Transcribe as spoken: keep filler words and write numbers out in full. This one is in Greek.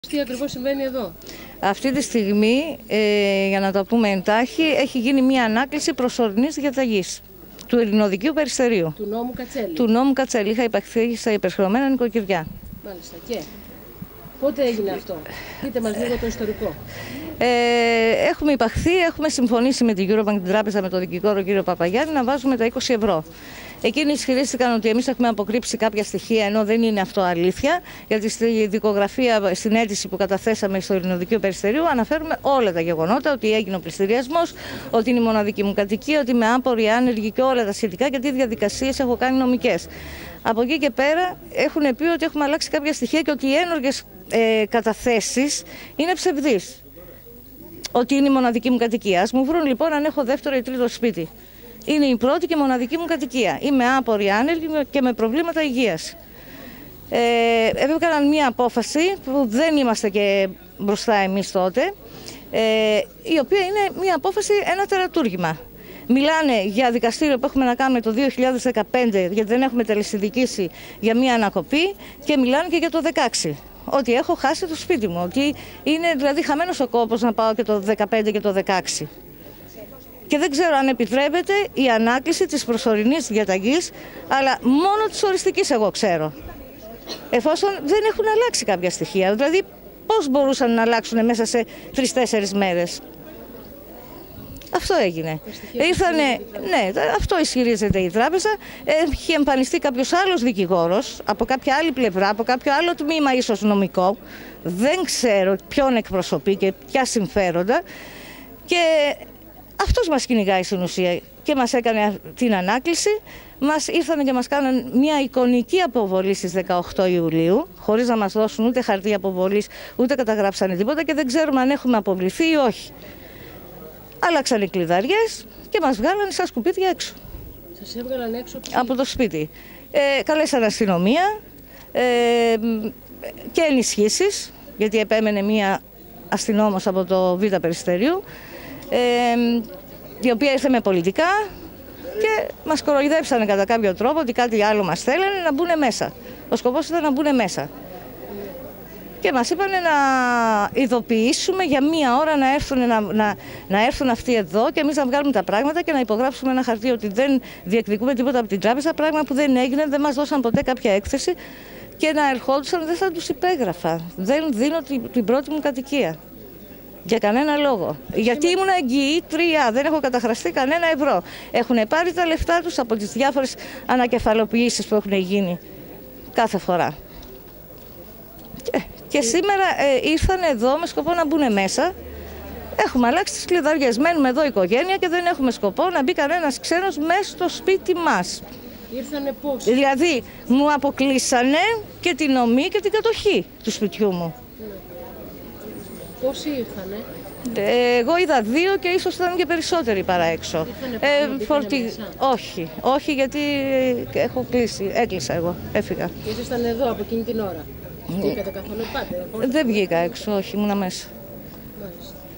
Τι ακριβώς συμβαίνει εδώ? Αυτή τη στιγμή, ε, για να το πούμε εντάχει, έχει γίνει μια ανάκληση προσωρινής διαταγής του Ελληνοδικείου Περιστερίου. Του νόμου Κατσέλη. Του νόμου Κατσέλη. Είχα υπαχθεί στα υπερχρεωμένα νοικοκυριά. Μάλιστα. Και πότε έγινε αυτό? Πείτε μας λίγο το ιστορικό. Ε, έχουμε υπαχθεί, έχουμε συμφωνήσει με την Eurobank, την τράπεζα, με τον δικηγόρο κύριο Παπαγιάννη, να βάζουμε τα είκοσι ευρώ. Εκείνοι ισχυρίστηκαν ότι εμείς έχουμε αποκρύψει κάποια στοιχεία, ενώ δεν είναι αυτό αλήθεια, γιατί στη δικογραφία, στην αίτηση που καταθέσαμε στο Ελληνοδικείο Περιστερίου, αναφέρουμε όλα τα γεγονότα, ότι έγινε ο πληστηριασμός, ότι είναι η μοναδική μου κατοικία, ότι είμαι άπορη, άνεργη και όλα τα σχετικά και τι διαδικασίες έχω κάνει νομικές. Από εκεί και πέρα έχουν πει ότι έχουμε αλλάξει κάποια στοιχεία και ότι οι ένοργες ε, καταθέσεις είναι ψευδείς. Ότι είναι η μοναδική μου κατοικία. Ας μου βρουν λοιπόν αν έχω δεύτερο ή τρίτο σπίτι. Είναι η πρώτη και μοναδική μου κατοικία. Είμαι άπορη, άνεργη και με προβλήματα υγείας. Ε, Έβγαλαν μία απόφαση που δεν είμαστε και μπροστά εμείς τότε, ε, η οποία είναι μία απόφαση, ένα τερατούργημα. Μιλάνε για δικαστήριο που έχουμε να κάνουμε το δύο χιλιάδες δεκαπέντε, γιατί δεν έχουμε τελεσυνδικήσει, για μία ανακοπή, και μιλάνε και για το δεκαέξι. Ότι έχω χάσει το σπίτι μου, ότι είναι δηλαδή χαμένος ο κόπος να πάω και το δεκαπέντε και το δεκαέξι. Και δεν ξέρω αν επιτρέπεται η ανάκληση της προσωρινής διαταγής, αλλά μόνο της οριστικής εγώ ξέρω. Εφόσον δεν έχουν αλλάξει κάποια στοιχεία. Δηλαδή πώς μπορούσαν να αλλάξουν μέσα σε τρεις-τέσσερις μέρες. Αυτό έγινε. Ήρθανε, ναι, αυτό ισχυρίζεται η τράπεζα. Έχει εμφανιστεί κάποιος άλλος δικηγόρος από κάποια άλλη πλευρά, από κάποιο άλλο τμήμα ίσως νομικό. Δεν ξέρω ποιον εκπροσωπεί και ποια συμφέροντα. Και αυτός μας κυνηγάει στην ουσία και μας έκανε την ανάκληση. Μας ήρθαν και μας κάναν μια εικονική αποβολή στις δεκαοκτώ Ιουλίου, χωρίς να μας δώσουν ούτε χαρτί αποβολής, ούτε καταγράψανε τίποτα και δεν ξέρουμε αν έχουμε αποβληθεί ή όχι. Άλλαξαν οι κλειδαριές και μας βγάλανε σαν σκουπίδια έξω. Σας έβγαλαν έξω από το σπίτι. Ε, καλέσαν αστυνομία ε, και ενισχύσεις, γιατί επέμενε μία αστυνόμος από το Β' Περιστερίου, ε, η οποία ήρθε με πολιτικά και μας κοροϊδέψανε κατά κάποιο τρόπο ότι κάτι άλλο μας θέλανε να μπουν μέσα. Ο σκοπός ήταν να μπουν μέσα. Και μας είπανε να ειδοποιήσουμε για μία ώρα να έρθουν, να, να, να έρθουν αυτοί εδώ και εμείς να βγάλουμε τα πράγματα και να υπογράψουμε ένα χαρτί ότι δεν διεκδικούμε τίποτα από την τράπεζα, πράγμα που δεν έγινε, δεν μας δώσαν ποτέ κάποια έκθεση και να ερχόντουσαν δεν θα τους υπέγραφα. Δεν δίνω την, την πρώτη μου κατοικία. Για κανένα λόγο. Γιατί ήμουν εγγυήτρια, δεν έχω καταχραστεί κανένα ευρώ. Έχουν πάρει τα λεφτά τους από τις διάφορες ανακεφαλοποιήσεις που έχουν γίνει κάθε φορά. Και, και σήμερα ε, ήρθαν εδώ με σκοπό να μπουν μέσα. Έχουμε αλλάξει τις κλειδαριές. Μένουμε εδώ οικογένεια και δεν έχουμε σκοπό να μπει κανένας ξένος μέσα στο σπίτι μας. Ήρθανε πώς? Δηλαδή μου αποκλείσανε και την ομή και την κατοχή του σπιτιού μου. Πόσοι ήρθανε? Ε, εγώ είδα δύο και ίσως ήταν και περισσότεροι παρά έξω. Ε, φορτι... Όχι, όχι γιατί έχω κλείσει, έκλεισα εγώ, έφυγα. Και ήσασταν εδώ από εκείνη την ώρα? Βγήκατε καθόλου πάτε? Δεν βγήκα έξω, όχι, ήμουνα μέσα. Μάλιστα.